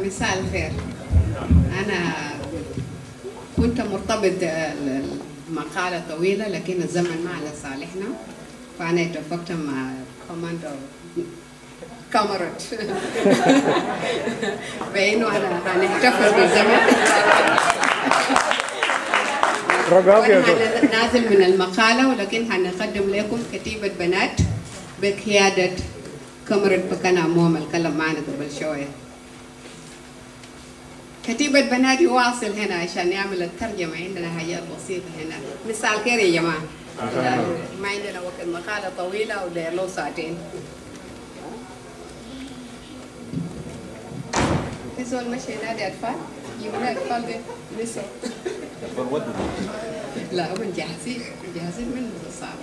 مساء الخير. أنا كنت مرتبط المقالة طويلة لكن الزمن ما على صالحنا، فأنا اتفقت مع كوماندو كاميرات بأنه أنا هنحتفظ بالزمن. نازل من المقالة، ولكن هنقدم لكم كتيبة بنات بقيادة كاميرات بكنا عموما الكلام معنا قبل شوية. كتيبة بنات يواصل هنا عشان يعمل الترجمة، عندنا حاجات بسيطة هنا. مساء الخير يا جماعة. ما عندنا وقت، مقالة طويلة وداير له ساعتين. في زول مشي ينادي أطفال، يجيبوا أطفال دي لسه. لا هم جاهزين منه صعب.